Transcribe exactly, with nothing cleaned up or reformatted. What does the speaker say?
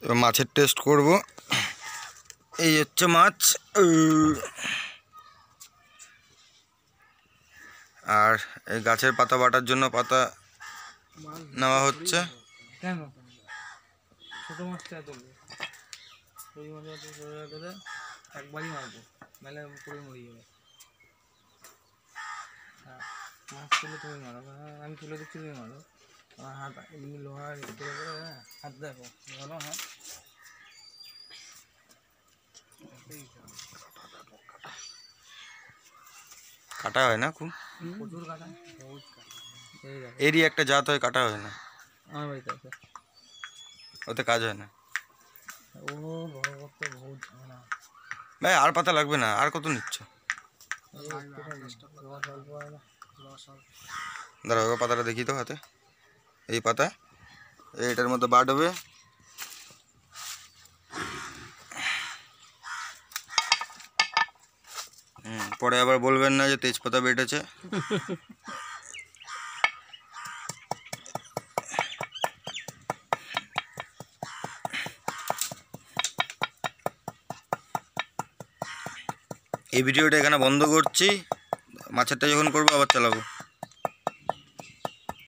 এবার মাছের টেস্ট করব। এই হচ্ছে মাছ, আর এই গাছের পাতা বাটার জন্য পাতা নেওয়া হচ্ছে। কেন ছোট মাছটা এত ওই মাছটা ধরে একবারই মারবো, মেলা করে মরে যাবে। হ্যাঁ মাছ তুলে তুমি মারো, আমি তুলে দিচ্ছি তুমি মারো। আমার হাত এমনি লোহার করে করে, হ্যাঁ হাত দেখো ভালো। হ্যাঁ কাটা হয় না খুব, প্রচুর কাটা, বহুত কাটা। এরই একটা জাত হয়, কাটা হয় না। আমার বাড়িতে আছে, ওতে কাজ হয় না। ও বড় করতে বহুত ঝামেলা। ভাই আর পাতা লাগবে না, আর কত নিচ্ছ? দাঁড়াও এবার পাতাটা দেখি তো হাতে। এই পাতা এইটার মধ্যে বাট হবে। হুম, পরে আবার বলবেন না যে তেজপাতা বেটেছে। এই ভিডিওটা এখানে বন্ধ করছি, মাছেরটা যখন করবো আবার চালাবো।